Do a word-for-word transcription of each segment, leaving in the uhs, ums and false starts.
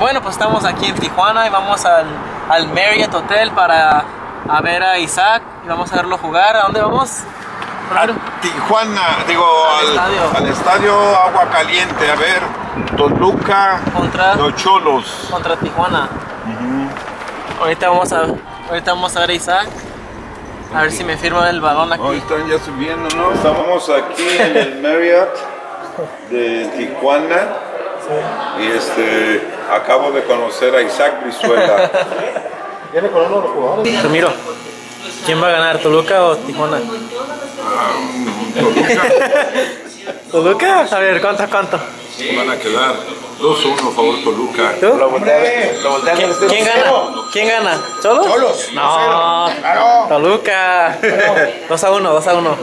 bueno, pues estamos aquí en Tijuana y vamos al, al Marriott Hotel para a ver a Isaac y vamos a verlo jugar. ¿A dónde vamos? A Tijuana, digo, al, al, estadio. al estadio Agua Caliente, a ver Toluca contra los Cholos. Contra Tijuana. Uh-huh. Ahorita vamos a ahorita vamos a ver a Isaac. A ver si me firma el balón aquí. Oh, están ya subiendo, ¿no? Estamos aquí en el Marriott de Tijuana. Sí. Y este, acabo de conocer a Isaac Brizuela. ¿Viene con uno de los jugadores? Ramiro, ¿quién va a ganar, Toluca o Tijuana? Um, Toluca. ¿Toluca? A ver, ¿cuánto, cuánto? Van a quedar dos uno, favor Toluca. ¿Tú? Lo voltean, lo voltean. ¿Quién, ¿quién gana? ¿Quién gana? ¿Cholos? Cholos. No, claro. Toluca. dos a uno, dos a uno.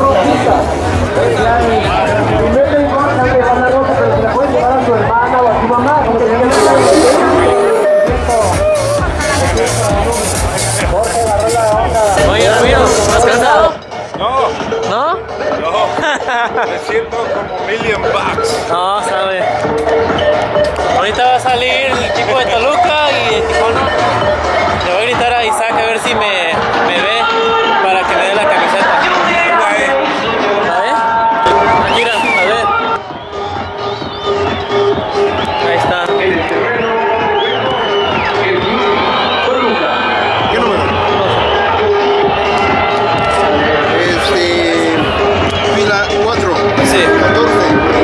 Oye, Ramiro, ¿estás cansado? No. ¿No? No. Me siento como million bucks. No, sabe. Ahorita va a salir el equipo de Toluca y de Tijuana. Le voy a gritar a Isaac a ver si me, me ve para que me dé la camiseta. ¿A ver? Aquí, a ver. Ahí está. ¿Qué número? Este... Fila cuatro. Sí. catorce.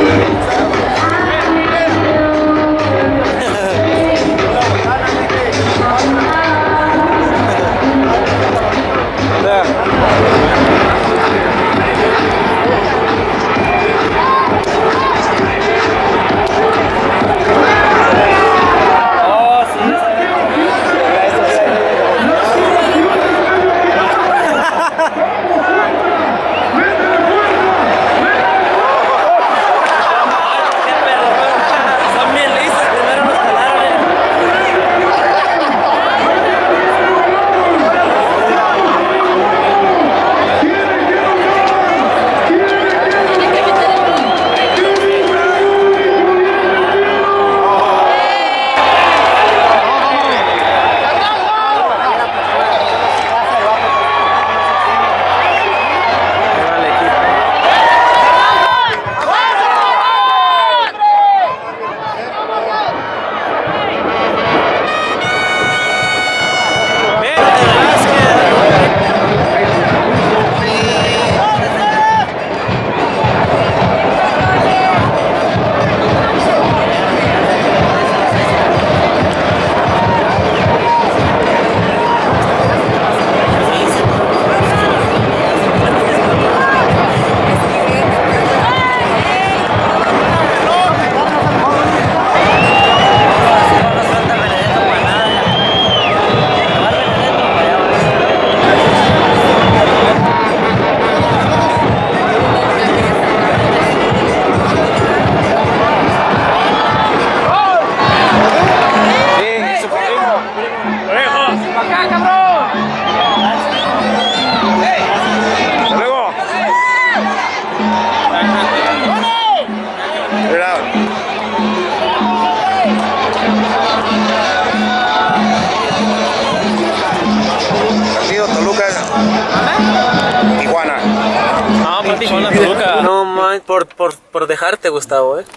No, man, por, por, por dejarte, Gustavo, eh.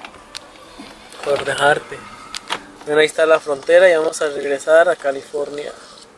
Por dejarte. Bueno, ahí está la frontera y vamos a regresar a California.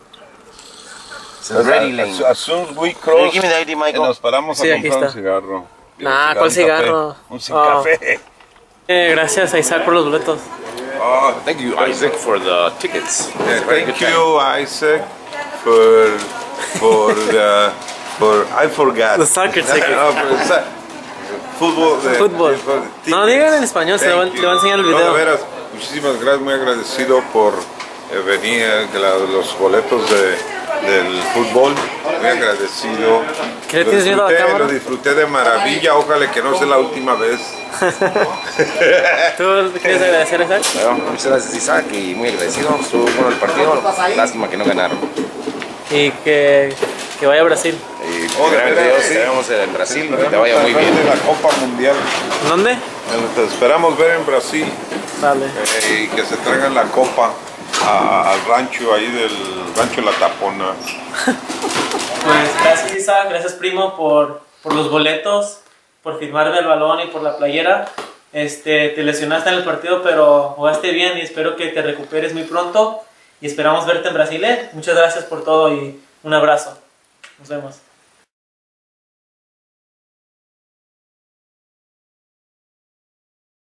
As, as soon as we cross, Give me the I D, Michael. nos paramos Sí, a aquí comprar está. un cigarro. Nah, ¿cuál cigarro? Un sin Oh. café. Eh, gracias a Isaac por los boletos. Oh, Thank you, Isaac, for the tickets. yeah, thank you, Isaac, for for the for I forgot. The soccer ticket. No, pero, sa- fútbol. De, Fútbol. de- de- No, digan en español, se le va, Thank le va a enseñar el you. No, video. de veras, muchísimas gracias, muy agradecido por eh, venir, eh, de la- los boletos de, del fútbol, muy agradecido. ¿Qué le Lo tienes miedo a la disfruté, cámara? Lo disfruté de maravilla, ojalá que no sea la última vez. ¿Tú quieres agradecer a Isaac? Bueno, muchas gracias, Isaac, y muy agradecido. Estuvo bueno el partido. Lástima que no ganaron. Y que, que vaya a Brasil. Y Oh, de primeramente veras, Dios, sí. te vemos en Brasil, que te vaya muy De bien. la Copa Mundial. ¿Dónde? Te esperamos ver en Brasil. Dale. Eh, y que se traigan la copa a- al rancho ahí del rancho La Tapona. Pues gracias Isaac, gracias primo por, por los boletos, por firmarme el balón y por la playera. Este, te lesionaste en el partido, pero jugaste bien y espero que te recuperes muy pronto. Y esperamos verte en Brasil. ¿eh? Muchas gracias por todo y un abrazo. Nos vemos.